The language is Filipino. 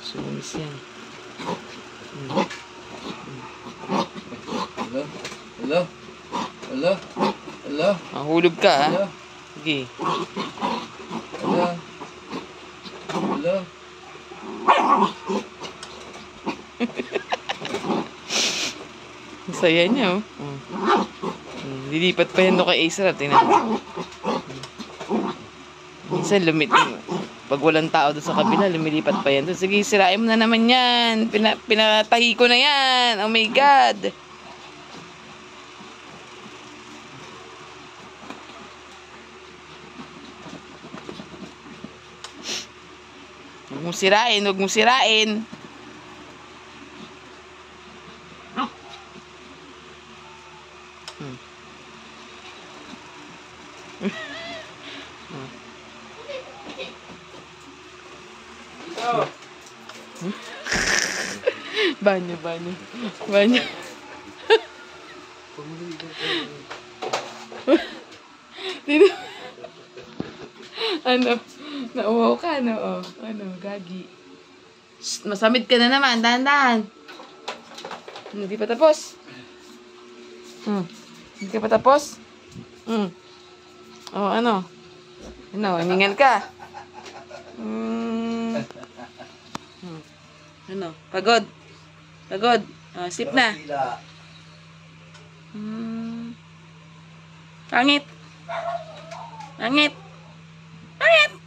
Sumis yan. Hello? Hello? Hello? Mahulog ka, ha? Hello? Sige. Hello? Hello? Ang saya niya, oh. Lilipat pa yan doon kay Acer, tingnan mo. Minsan, pag walang tao doon sa kabila, lumilipat pa yan doon. Sige, sirain mo na naman yan. Pinatahi ko na yan. Oh my God. Huwag mong sirain, huwag mong sirain. Banyo. Dito. Ano? Nauwaw ka, no? Oh. Ano? Gagi. Shh, masamid ka na naman. Dahan-dahan. Hindi pa tapos. Hindi ka pa tapos? Oh, ano? Ano? Hiningan ka? Ano? Pagod? Pagod? Sip na. Pangit. Pangit. Pangit.